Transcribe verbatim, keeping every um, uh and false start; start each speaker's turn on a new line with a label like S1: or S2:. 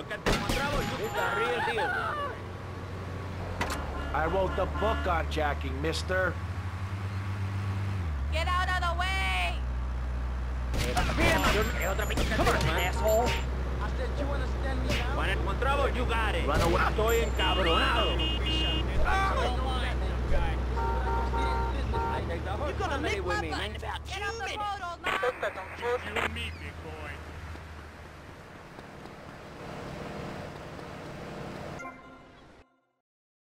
S1: Look at the trouble. It's the real deal.
S2: I wrote the book on jacking, mister.
S3: Get out of the way!
S1: Come on, asshole.
S4: I said, you understand me now?
S1: When con trouble, you got it.
S2: Run away.
S1: Estoy encabronado.
S3: You're gonna lick my butt! Get off the road, old man!
S5: You and me, big boy.